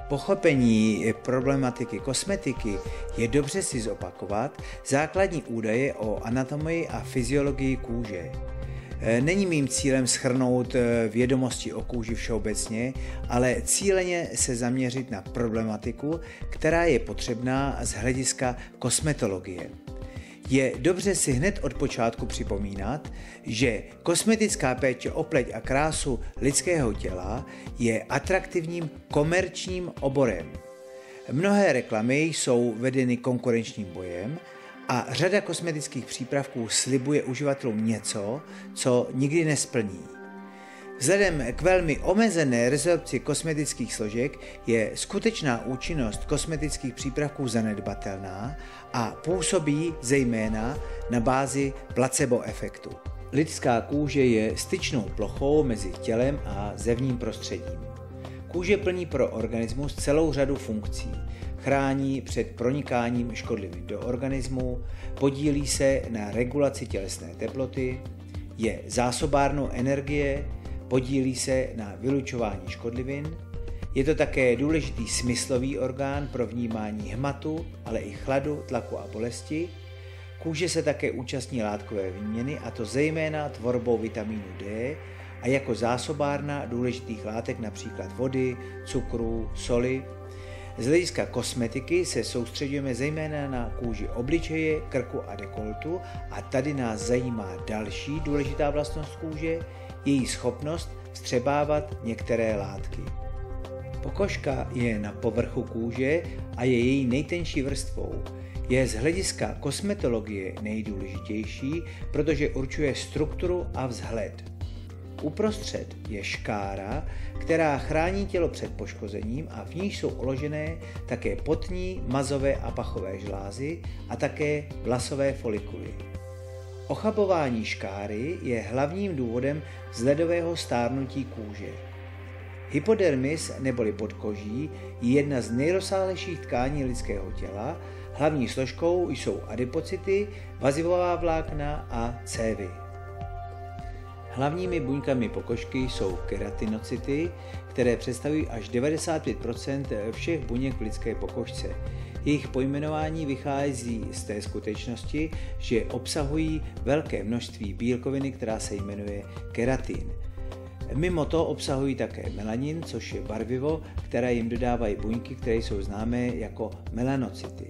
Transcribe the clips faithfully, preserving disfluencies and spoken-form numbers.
pochopení problematiky kosmetiky je dobře si zopakovat základní údaje o anatomii a fyziologii kůže. Není mým cílem shrnout vědomosti o kůži všeobecně, ale cíleně se zaměřit na problematiku, která je potřebná z hlediska kosmetologie. Je dobře si hned od počátku připomínat, že kosmetická péče o pleť a krásu lidského těla je atraktivním komerčním oborem. Mnohé reklamy jsou vedeny konkurenčním bojem a řada kosmetických přípravků slibuje uživatelům něco, co nikdy nesplní. Vzhledem k velmi omezené rezorpci kosmetických složek je skutečná účinnost kosmetických přípravků zanedbatelná a působí zejména na bázi placebo efektu. Lidská kůže je styčnou plochou mezi tělem a zevním prostředím. Kůže plní pro organismus celou řadu funkcí. Chrání před pronikáním škodlivin do organismu, podílí se na regulaci tělesné teploty, je zásobárnou energie, podílí se na vylučování škodlivin, je to také důležitý smyslový orgán pro vnímání hmatu, ale i chladu, tlaku a bolesti. Kůže se také účastní látkové výměny, a to zejména tvorbou vitamínu D a jako zásobárna důležitých látek, například vody, cukru, soli. Z hlediska kosmetiky se soustředujeme zejména na kůži obličeje, krku a dekoltu a tady nás zajímá další důležitá vlastnost kůže, její schopnost vstřebávat některé látky. Pokožka je na povrchu kůže a je její nejtenčí vrstvou. Je z hlediska kosmetologie nejdůležitější, protože určuje strukturu a vzhled. Uprostřed je škára, která chrání tělo před poškozením a v níž jsou uložené také potní, mazové a pachové žlázy a také vlasové folikuly. Ochabování škáry je hlavním důvodem vzhledového stárnutí kůže. Hypodermis neboli podkoží je jedna z nejrozsáhlejších tkání lidského těla, hlavní složkou jsou adipocyty, vazivová vlákna a cévy. Hlavními buňkami pokožky jsou keratinocyty, které představují až devadesát pět procent všech buněk v lidské pokožce. Jejich pojmenování vychází z té skutečnosti, že obsahují velké množství bílkoviny, která se jmenuje keratin. Mimo to obsahují také melanin, což je barvivo, které jim dodávají buňky, které jsou známé jako melanocyty.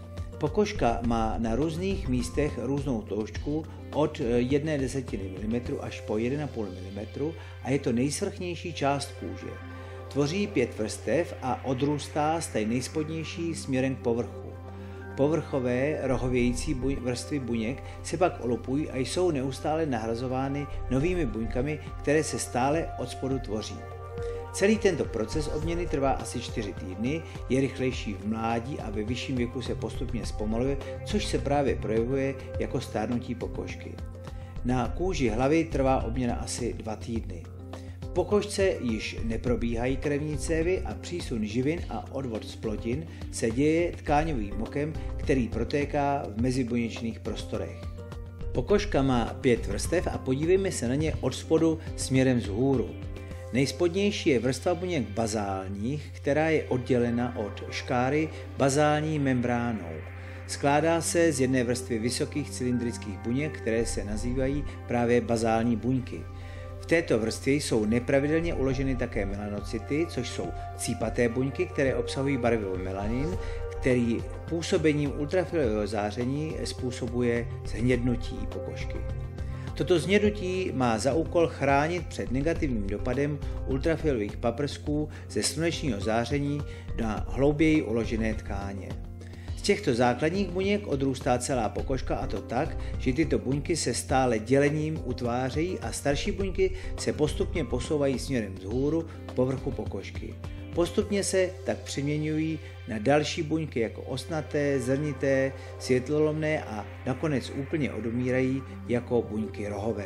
Pokožka má na různých místech různou tloušťku od jedné desetiny milimetru až po jedna celá pět milimetru a je to nejsvrchnější část kůže. Tvoří pět vrstev a odrůstá z té nejspodnější směrem k povrchu. Povrchové rohovějící buň, vrstvy buněk se pak olupují a jsou neustále nahrazovány novými buňkami, které se stále od spodu tvoří. Celý tento proces obměny trvá asi čtyři týdny, je rychlejší v mládí a ve vyšším věku se postupně zpomaluje, což se právě projevuje jako stárnutí pokožky. Na kůži hlavy trvá obměna asi dva týdny. V pokožce již neprobíhají krevní cévy a přísun živin a odvod z plodin se děje tkáňovým mokem, který protéká v mezibuněčných prostorech. Pokožka má pět vrstev a podívejme se na ně od spodu směrem vzhůru. Nejspodnější je vrstva buněk bazálních, která je oddělena od škáry bazální membránou. Skládá se z jedné vrstvy vysokých cylindrických buněk, které se nazývají právě bazální buňky. V této vrstvě jsou nepravidelně uloženy také melanocyty, což jsou cípaté buňky, které obsahují barvivý melanin, který působením ultrafialového záření způsobuje zhnědnutí pokožky. Toto zhnědnutí má za úkol chránit před negativním dopadem ultrafialových paprsků ze slunečního záření na hlouběji uložené tkáně. Z těchto základních buněk odrůstá celá pokožka, a to tak, že tyto buňky se stále dělením utvářejí a starší buňky se postupně posouvají směrem vzhůru k povrchu pokožky. Postupně se tak přeměňují na další buňky jako ostnaté, zrnité, světlolomné a nakonec úplně odumírají jako buňky rohové.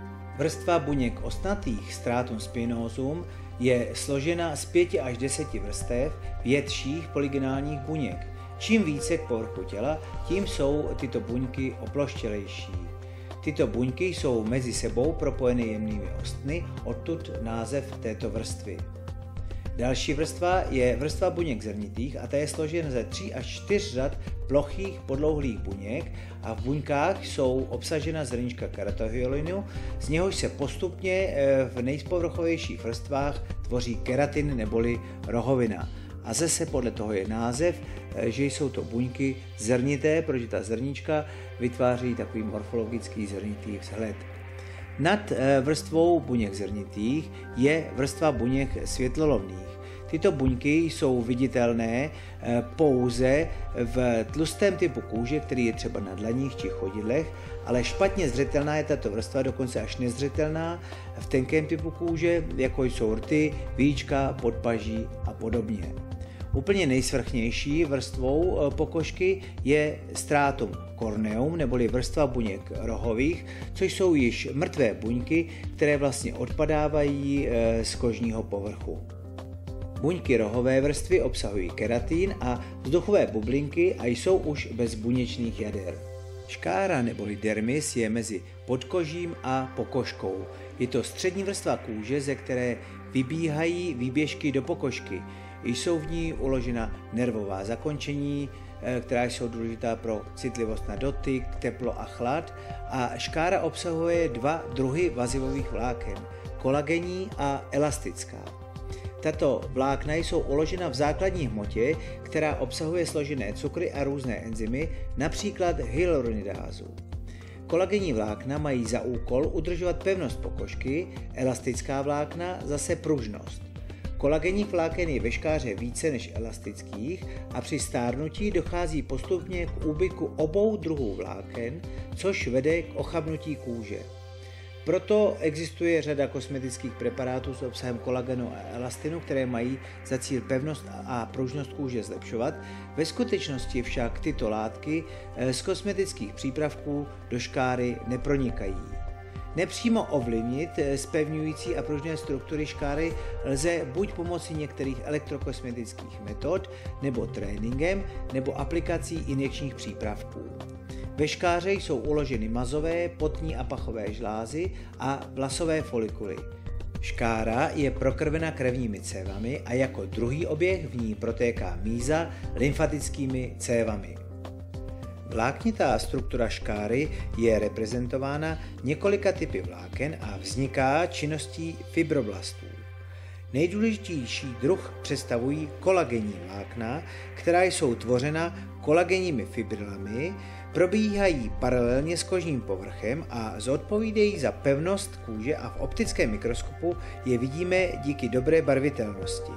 Vrstva buněk ostnatých stratum spinosum je složena z pěti až deseti vrstev větších polygonálních buněk. Čím více k povrchu těla, tím jsou tyto buňky oploštělejší. Tyto buňky jsou mezi sebou propojeny jemnými ostny, odtud název této vrstvy. Další vrstva je vrstva buněk zrnitých a ta je složena ze tří až čtyř řad plochých podlouhlých buněk a v buňkách jsou obsažena zrnička keratohyalinu, z něhož se postupně v nejpovrchovějších vrstvách tvoří keratin neboli rohovina. A zase podle toho je název, že jsou to buňky zrnité, protože ta zrnička vytváří takový morfologický zrnitý vzhled. Nad vrstvou buněk zrnitých je vrstva buněk světlolovných. Tyto buňky jsou viditelné pouze v tlustém typu kůže, který je třeba na dlaních či chodidlech, ale špatně zřetelná je tato vrstva, dokonce až nezřetelná v tenkém typu kůže, jako jsou rty, víčka, podpaží a podobně. Úplně nejsvrchnější vrstvou pokožky je stratum corneum, neboli vrstva buněk rohových, což jsou již mrtvé buňky, které vlastně odpadávají z kožního povrchu. Buňky rohové vrstvy obsahují keratin a vzduchové bublinky a jsou už bez buněčných jader. Škára neboli dermis je mezi podkožím a pokožkou. Je to střední vrstva kůže, ze které vybíhají výběžky do pokožky. Jsou v ní uložena nervová zakončení, která jsou důležitá pro citlivost na dotyk, teplo a chlad, a škára obsahuje dva druhy vazivových vláken, kolagenní a elastická. Tato vlákna jsou uložena v základní hmotě, která obsahuje složené cukry a různé enzymy, například hyaluronidázu. Kolagenní vlákna mají za úkol udržovat pevnost pokožky, elastická vlákna zase pružnost. Kolagenních vláken je ve škáře více než elastických a při stárnutí dochází postupně k úbytku obou druhů vláken, což vede k ochabnutí kůže. Proto existuje řada kosmetických preparátů s obsahem kolagenu a elastinu, které mají za cíl pevnost a pružnost kůže zlepšovat. Ve skutečnosti však tyto látky z kosmetických přípravků do škáry nepronikají. Nepřímo ovlivnit zpevňující a pružné struktury škáry lze buď pomocí některých elektrokosmetických metod, nebo tréninkem, nebo aplikací injekčních přípravků. Ve škáře jsou uloženy mazové, potní a pachové žlázy a vlasové folikuly. Škára je prokrvena krevními cévami a jako druhý oběh v ní protéká míza lymfatickými cévami. Vláknitá struktura škáry je reprezentována několika typy vláken a vzniká činností fibroblastů. Nejdůležitější druh představují kolagenní vlákna, která jsou tvořena kolagenními fibrilami, probíhají paralelně s kožním povrchem a zodpovídají za pevnost kůže a v optickém mikroskopu je vidíme díky dobré barvitelnosti.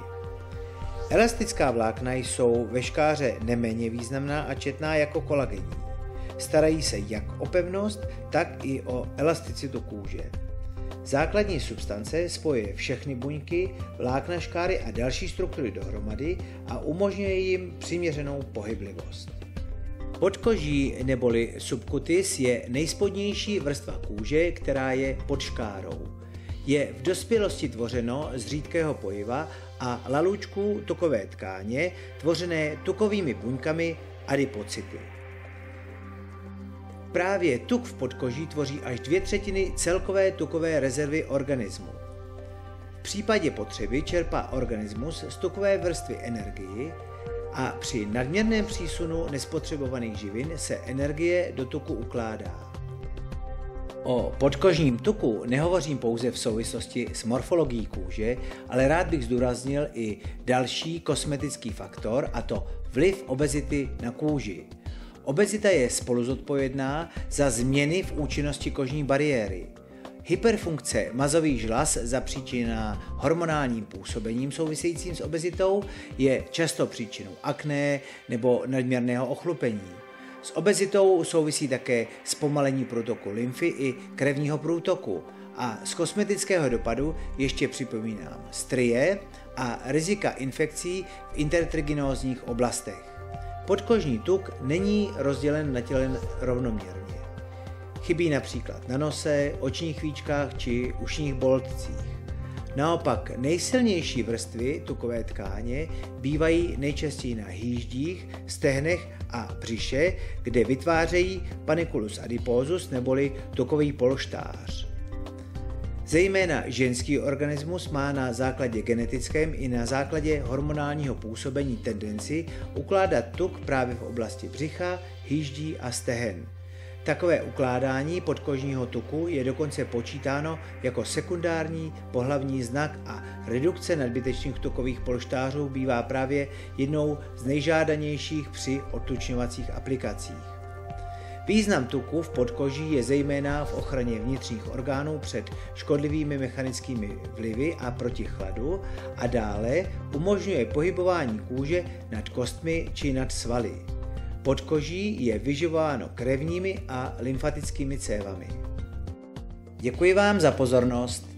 Elastická vlákna jsou ve škáře neméně významná a četná jako kolagenní. Starají se jak o pevnost, tak i o elasticitu kůže. Základní substance spojuje všechny buňky, vlákna škáry a další struktury dohromady a umožňuje jim přiměřenou pohyblivost. Podkoží neboli subkutis je nejspodnější vrstva kůže, která je pod škárou. Je v dospělosti tvořeno z řídkého pojiva a lalůčků tukové tkáně, tvořené tukovými buňkami adipocyty. Právě tuk v podkoží tvoří až dvě třetiny celkové tukové rezervy organismu. V případě potřeby čerpá organismus z tukové vrstvy energii a při nadměrném přísunu nespotřebovaných živin se energie do tuku ukládá. O podkožním tuku nehovořím pouze v souvislosti s morfologií kůže, ale rád bych zdůraznil i další kosmetický faktor, a to vliv obezity na kůži. Obezita je spoluzodpovědná za změny v účinnosti kožní bariéry. Hyperfunkce mazových žlaz zapříčiněná hormonálním působením souvisejícím s obezitou je často příčinou akné nebo nadměrného ochlupení. S obezitou souvisí také zpomalení průtoku lymfy i krevního průtoku a z kosmetického dopadu ještě připomínám strie a rizika infekcí v intertriginózních oblastech. Podkožní tuk není rozdělen na těle rovnoměrně. Chybí například na nose, očních víčkách či ušních boltcích. Naopak nejsilnější vrstvy tukové tkáně bývají nejčastěji na hýždích, stehnech a břiše, kde vytvářejí panniculus adiposus neboli tukový polštář. Zejména ženský organismus má na základě genetickém i na základě hormonálního působení tendenci ukládat tuk právě v oblasti břicha, hýždí a stehen. Takové ukládání podkožního tuku je dokonce počítáno jako sekundární pohlavní znak a redukce nadbytečných tukových polštářů bývá právě jednou z nejžádanějších při odtučňovacích aplikacích. Význam tuku v podkoží je zejména v ochraně vnitřních orgánů před škodlivými mechanickými vlivy a proti chladu a dále umožňuje pohybování kůže nad kostmi či nad svaly. Podkoží je vyživováno krevními a lymfatickými cévami. Děkuji vám za pozornost.